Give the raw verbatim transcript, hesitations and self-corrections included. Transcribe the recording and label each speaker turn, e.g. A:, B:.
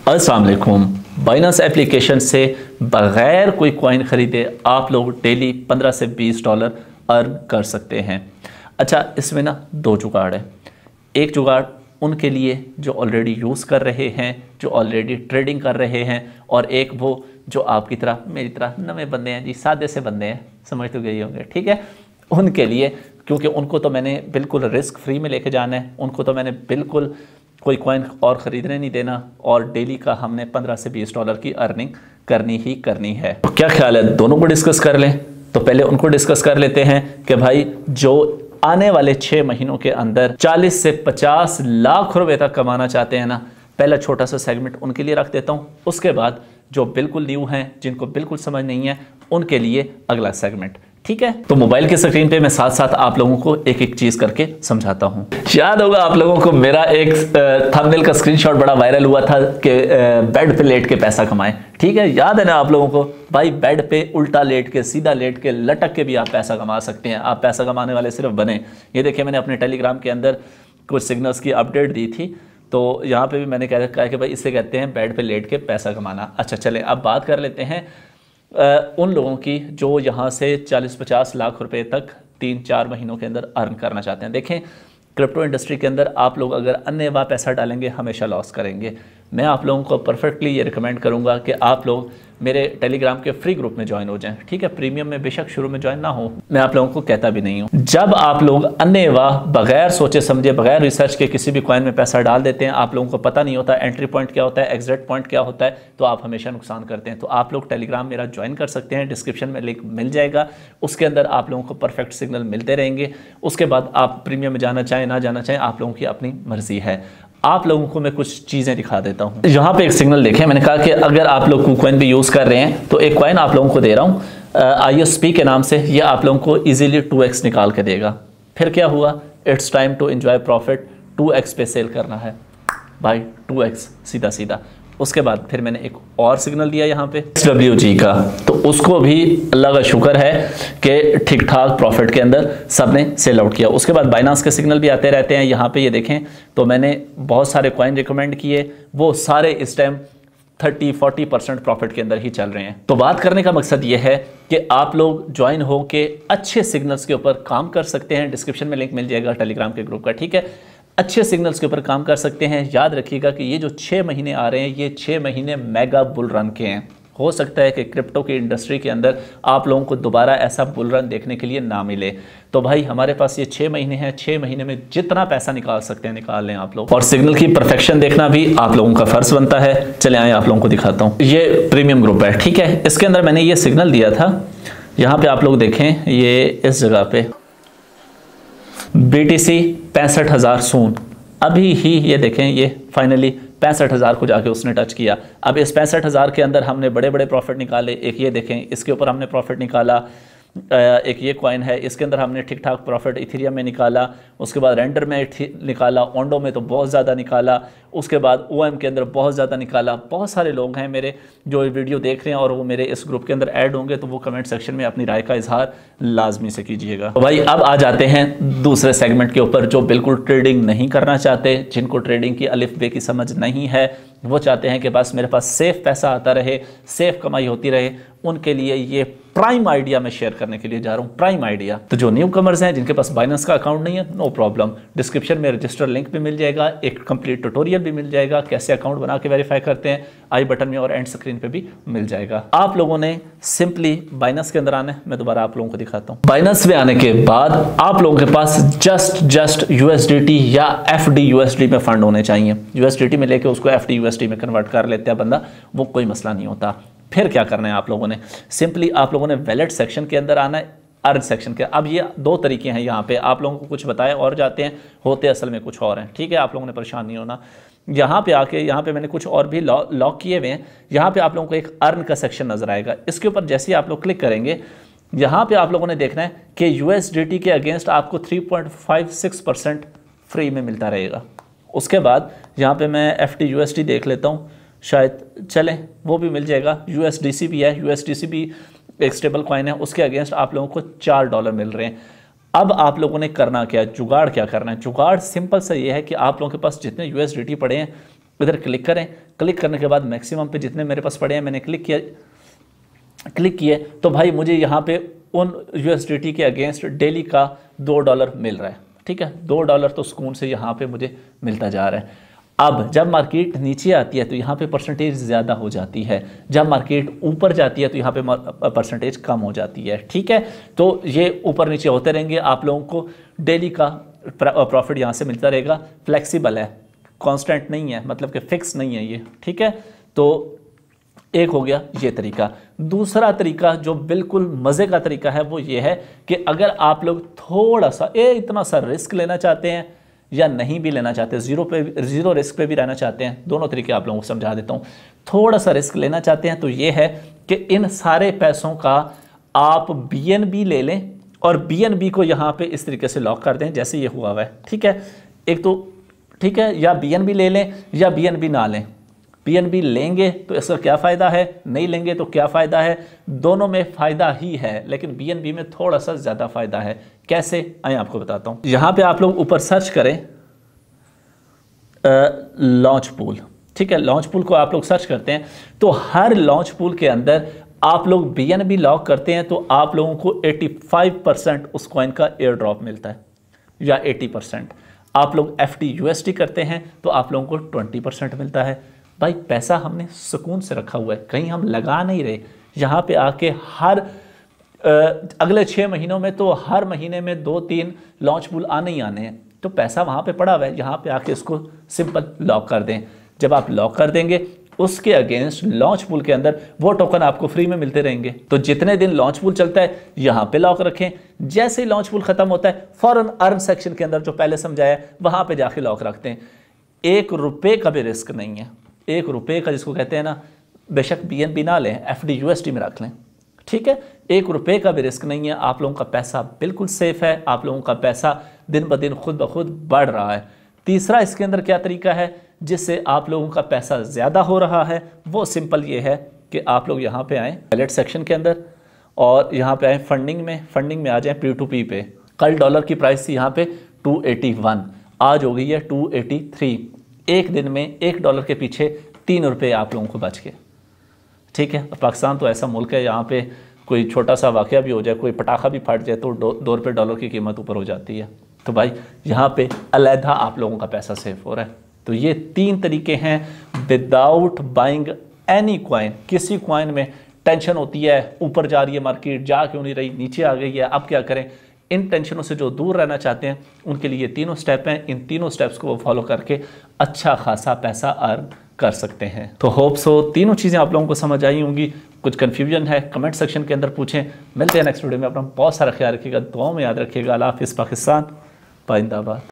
A: अस्सलाम वालेकुम। Binance application से बग़ैर कोई कॉइन ख़रीदे आप लोग डेली पंद्रह से बीस डॉलर अर्न कर सकते हैं। अच्छा, इसमें ना दो जुगाड़ है। एक जुगाड़ उनके लिए जो ऑलरेडी यूज़ कर रहे हैं, जो ऑलरेडी ट्रेडिंग कर रहे हैं, और एक वो जो आपकी तरह मेरी तरह नवे बंदे हैं जी, सादे से बंदे हैं, समझ तो गए होंगे, ठीक है। उनके लिए, क्योंकि उनको तो मैंने बिल्कुल रिस्क फ्री में लेके जाना है, उनको तो मैंने बिल्कुल कोई कॉइन और ख़रीदने नहीं देना, और डेली का हमने पंद्रह से बीस डॉलर की अर्निंग करनी ही करनी है। तो क्या ख्याल है, दोनों को डिस्कस कर लें? तो पहले उनको डिस्कस कर लेते हैं कि भाई जो आने वाले छः महीनों के अंदर चालीस से पचास लाख रुपए तक कमाना चाहते हैं ना, पहला छोटा सा सेगमेंट उनके लिए रख देता हूँ। उसके बाद जो बिल्कुल न्यू हैं, जिनको बिल्कुल समझ नहीं है, उनके लिए अगला सेगमेंट, ठीक है। तो मोबाइल की स्क्रीन पे मैं साथ साथ आप लोगों को एक एक चीज करके समझाता हूँ। याद होगा आप लोगों को मेरा एक थंबनेल का स्क्रीनशॉट बड़ा वायरल हुआ था कि बेड पे लेट के पैसा कमाएं, ठीक है। याद है ना आप लोगों को? भाई बेड पे उल्टा लेट के, सीधा लेट के, लटक के भी आप पैसा कमा सकते हैं। आप पैसा कमाने वाले सिर्फ बने। ये देखिए, मैंने अपने टेलीग्राम के अंदर कुछ सिग्नल्स की अपडेट दी थी, तो यहाँ पे भी मैंने कह रखा है कि भाई इसे कहते हैं बेड पे लेट के पैसा कमाना। अच्छा चले, अब बात कर लेते हैं Uh, उन लोगों की जो यहाँ से चालीस पचास लाख रुपए तक तीन चार महीनों के अंदर अर्न करना चाहते हैं। देखें, क्रिप्टो इंडस्ट्री के अंदर आप लोग अगर अन्यवा पैसा डालेंगे हमेशा लॉस करेंगे। मैं आप लोगों को परफेक्टली ये रिकमेंड करूँगा कि आप लोग मेरे टेलीग्राम के फ्री ग्रुप में ज्वाइन हो जाएं, ठीक है। प्रीमियम में बेशक शुरू में ज्वाइन ना हो, मैं आप लोगों को कहता भी नहीं हूँ। जब आप लोग अन्यवा बगैर सोचे समझे, बगैर रिसर्च के किसी भी कॉइन में पैसा डाल देते हैं, आप लोगों को पता नहीं होता एंट्री पॉइंट क्या होता है, एग्जिट पॉइंट क्या होता है, तो आप हमेशा नुकसान करते हैं। तो आप लोग टेलीग्राम मेरा ज्वाइन कर सकते हैं, डिस्क्रिप्शन में लिंक मिल जाएगा। उसके अंदर आप लोगों को परफेक्ट सिग्नल मिलते रहेंगे। उसके बाद आप प्रीमियम में जाना चाहें ना जाना चाहें, आप लोगों की अपनी मर्जी है। आप लोगों को मैं कुछ चीज़ें दिखा देता हूँ। यहाँ पे एक सिग्नल देखें, मैंने कहा कि अगर आप लोग कॉइन भी यूज़ कर रहे हैं तो एक कॉइन आप लोगों को दे रहा हूँ आई एस पी के नाम से। ये आप लोगों को इजीली टू एक्स निकाल के देगा। फिर क्या हुआ, it's time to enjoy profit, two X पे सेल करना है भाई, टू एक्स सीधा सीधा। उसके बाद फिर मैंने एक और सिग्नल दिया यहाँ पे एस डब्ल्यू जी का, तो उसको भी अल्लाह का शुक्र है कि ठीक ठाक प्रॉफिट के अंदर सबने सेल आउट किया। उसके बाद बाइनेंस के सिग्नल भी आते रहते हैं। यहाँ पे ये देखें, तो मैंने बहुत सारे कॉइन रिकमेंड किए, वो सारे इस time thirty forty percent profit के अंदर ही चल रहे हैं। तो बात करने का मकसद ये है कि आप लोग ज्वाइन हो के अच्छे सिग्नल्स के ऊपर काम कर सकते हैं। डिस्क्रिप्शन में लिंक मिल जाएगा टेलीग्राम के ग्रुप का, ठीक है। अच्छे सिग्नल्स के ऊपर काम कर सकते हैं। याद रखिएगा कि ये जो छः महीने आ रहे हैं, ये छः महीने मेगा बुल रन के हैं। हो सकता है कि क्रिप्टो की इंडस्ट्री के अंदर आप लोगों को दोबारा ऐसा बुल रन देखने के लिए ना मिले। तो भाई हमारे पास ये छः महीने हैं, छः महीने में जितना पैसा निकाल सकते हैं निकाल लें आप लोग। और सिग्नल की परफेक्शन देखना भी आप लोगों का फर्ज बनता है। चले आए आप लोगों को दिखाता हूँ। ये प्रीमियम ग्रुप है, ठीक है। इसके अंदर मैंने ये सिग्नल दिया था। यहाँ पे आप लोग देखें, ये इस जगह पे बी टी सी पैंसठ हज़ार सून, अभी ही ये देखें, ये फाइनली पैंसठ हज़ार को जाके उसने टच किया। अब इस पैंसठ हज़ार के अंदर हमने बड़े बड़े प्रॉफिट निकाले। एक ये देखें, इसके ऊपर हमने प्रॉफिट निकाला। एक ये कॉइन है, इसके अंदर हमने ठीक ठाक प्रॉफिट इथेरियम में निकाला। उसके बाद रेंडर में निकाला, ओंडो में तो बहुत ज़्यादा निकाला। उसके बाद ओ एम के अंदर बहुत ज़्यादा निकाला। बहुत सारे लोग हैं मेरे जो वीडियो देख रहे हैं और वो मेरे इस ग्रुप के अंदर ऐड होंगे, तो वो कमेंट सेक्शन में अपनी राय का इजहार लाजमी से कीजिएगा। तो भाई अब आ जाते हैं दूसरे सेगमेंट के ऊपर, जो बिल्कुल ट्रेडिंग नहीं करना चाहते, जिनको ट्रेडिंग की अलिफ बे की समझ नहीं है, वो चाहते हैं कि बस मेरे पास सेफ पैसा आता रहे, सेफ कमाई होती रहे। उनके लिए ये प्राइम आइडिया मैं शेयर करने के लिए जा रहा हूँ, प्राइम आइडिया। तो जो न्यू कमर्स हैं, जिनके पास बाइनेंस का अकाउंट नहीं है, नो प्रॉब्लम, डिस्क्रिप्शन में रजिस्टर लिंक भी मिल जाएगा, एक कंप्लीट ट्यूटोरियल भी मिल जाएगा, कैसे अकाउंट बना के वेरीफाई करते हैं, आई बटन में और एंड स्क्रीन पे भी मिल जाएगा। आप लोगों ने सिंपली बाइनेंस के अंदर आना है। मैं दोबारा आप लोगों को दिखाता हूँ। बाइनेंस में आने के बाद आप लोगों के पास जस्ट जस्ट यूएसडीटी या एफडी यूएसडी में फंड होने चाहिए। यूएसडीटी में लेके उसको एफडी यूएसडी में कन्वर्ट कर लेते हैं बंदा, वो कोई मसला नहीं होता। फिर क्या करना है आप लोगों ने, सिंपली आप लोगों ने वैलेट सेक्शन के अंदर आना है, अर्न सेक्शन के। अब ये दो तरीके हैं, यहाँ पे आप लोगों को कुछ बताए और जाते हैं, होते असल में कुछ और हैं, ठीक है। आप लोगों ने परेशान नहीं होना। यहाँ पे आके, यहाँ पे मैंने कुछ और भी लॉक किए हुए हैं। यहाँ पे आप लोगों को एक अर्न का सेक्शन नजर आएगा। इसके ऊपर जैसे ही आप लोग क्लिक करेंगे, यहाँ पे आप लोगों ने देखना है कि यूएसडीटी के अगेंस्ट आपको three point five six percent free में मिलता रहेगा। उसके बाद यहाँ पे मैं F T U S D देख लेता हूँ, शायद चले वो भी मिल जाएगा। यूएसडीसी भी है, यूएसडीसी भी एक स्टेबल कॉइन है, उसके अगेंस्ट आप लोगों को चार डॉलर मिल रहे हैं। अब आप लोगों ने करना क्या है, जुगाड़ क्या करना है? जुगाड़ सिंपल सा ये है कि आप लोगों के पास जितने यूएसडीटी पड़े हैं इधर क्लिक करें, क्लिक करने के बाद मैक्सिमम पे जितने मेरे पास पड़े हैं मैंने क्लिक किया, क्लिक किए तो भाई मुझे यहाँ पे उन यूएसडीटी के अगेंस्ट डेली का दो डॉलर मिल रहा है। ठीक है, दो डॉलर तो सुकून से यहाँ पे मुझे मिलता जा रहा है। अब जब मार्केट नीचे आती है तो यहाँ पे परसेंटेज ज़्यादा हो जाती है, जब मार्केट ऊपर जाती है तो यहाँ पे परसेंटेज कम हो जाती है। ठीक है, तो ये ऊपर नीचे होते रहेंगे, आप लोगों को डेली का प्रॉफिट यहाँ से मिलता रहेगा। फ्लेक्सिबल है, कांस्टेंट नहीं है, मतलब कि फिक्स नहीं है ये। ठीक है, तो एक हो गया ये तरीका। दूसरा तरीका जो बिल्कुल मज़े का तरीका है वो ये है कि अगर आप लोग थोड़ा सा ए इतना सा रिस्क लेना चाहते हैं या नहीं भी लेना चाहते, जीरो पे जीरो रिस्क पे भी रहना चाहते हैं, दोनों तरीके आप लोगों को समझा देता हूँ। थोड़ा सा रिस्क लेना चाहते हैं तो ये है कि इन सारे पैसों का आप बीएनबी ले लें और बीएनबी को यहाँ पे इस तरीके से लॉक कर दें जैसे ये हुआ हुआ है। ठीक है, एक तो ठीक है, या बीएनबी ले लें या बीएनबी ना लें। बीएनबी लेंगे तो इसका क्या फ़ायदा है, नहीं लेंगे तो क्या फ़ायदा है, दोनों में फ़ायदा ही है, लेकिन बीएनबी में थोड़ा सा ज़्यादा फ़ायदा है। कैसे, आए आपको बताता हूँ। यहाँ पे आप लोग ऊपर सर्च करें लॉन्च पूल। ठीक है, लॉन्च पूल को आप लोग सर्च करते हैं तो हर लॉन्च पूल के अंदर आप लोग बीएनबी लॉक करते हैं तो आप लोगों को पचासी परसेंट उस कॉइन का एयर ड्रॉप मिलता है या अस्सी परसेंट। आप लोग F D U S D करते हैं तो आप लोगों को बीस परसेंट मिलता है। भाई पैसा हमने सुकून से रखा हुआ है, कहीं हम लगा नहीं रहे। यहाँ पे आके हर आ, अगले छः महीनों में तो हर महीने में दो तीन लॉन्च पूल आने ही आने हैं, तो पैसा वहाँ पे पड़ा हुआ है। यहाँ पे आके इसको सिंपल लॉक कर दें। जब आप लॉक कर देंगे उसके अगेंस्ट लॉन्च पूल के अंदर वो टोकन आपको फ्री में मिलते रहेंगे। तो जितने दिन लॉन्च पूल चलता है यहाँ पे लॉक रखें, जैसे ही लॉन्च पूल खत्म होता है फौरन अर्न सेक्शन के अंदर जो पहले समझाया वहाँ पे जाके लॉक रखते हैं। एक रुपये का भी रिस्क नहीं है, एक रुपये का जिसको कहते हैं ना, बेशक बीएनबी ना लें, F D U S D में रख लें। ठीक है, एक रुपये का भी रिस्क नहीं है, आप लोगों का पैसा बिल्कुल सेफ है, आप लोगों का पैसा दिन ब दिन खुद ब खुद बढ़ रहा है। तीसरा इसके अंदर क्या तरीका है जिससे आप लोगों का पैसा ज़्यादा हो रहा है, वो सिंपल ये है कि आप लोग यहाँ पे आएँ वैलेट सेक्शन के अंदर और यहाँ पे आएँ फंडिंग में, फंडिंग में आ जाएँ पी टू पी पे। कल डॉलर की प्राइस थी यहाँ पे टू एटी वन, आज हो गई है टू एटी थ्री। एक दिन में एक डॉलर के पीछे तीन रुपये आप लोगों को बच के। ठीक है, पाकिस्तान तो ऐसा मुल्क है यहाँ पे कोई छोटा सा वाक़या भी हो जाए, कोई पटाखा भी फट जाए तो दो दो रुपये डॉलर की कीमत ऊपर हो जाती है। तो भाई यहाँ पे अलहदा आप लोगों का पैसा सेफ हो रहा है। तो ये तीन तरीके हैं विदाउट बाइंग एनी कॉइन। किसी कॉइन में टेंशन होती है, ऊपर जा रही है मार्केट, जा क्यों नहीं रही, नीचे आ गई है, अब क्या करें, इन टेंशनों से जो दूर रहना चाहते हैं उनके लिए तीनों स्टेप हैं। इन तीनों स्टेप्स को वो फॉलो करके अच्छा खासा पैसा अर्न कर सकते हैं। तो होप सो तीनों चीज़ें आप लोगों को समझ आई होंगी। कुछ कन्फ्यूजन है कमेंट सेक्शन के अंदर पूछें। मिलते हैं नेक्स्ट वीडियो में। अपना बहुत सारा ख्याल रखिएगा, दुआओं में याद रखिएगा। अल्लाह हाफ़िज़। पाकिस्तान जिंदाबाद।